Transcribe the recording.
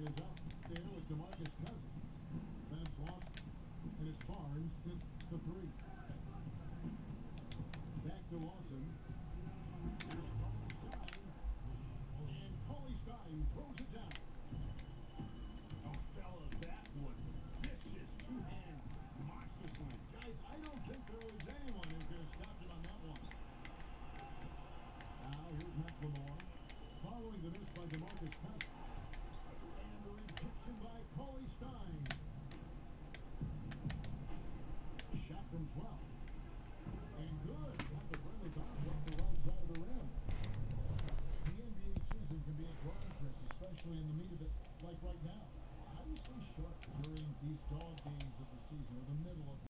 Stein is up there with DeMarcus Cousins. That's lost, and it's Barnes to three. Back to Lawson. Here's Cauley Stein. And Cauley Stein throws it down. Oh, fellas, that was vicious two-hand monster swing. Guys, I don't think there was anyone who could have stopped him on that one. Now, here's McLemore. Following the miss by DeMarcus Cousins. And the rejection by Cauley Stein. Shot from 12.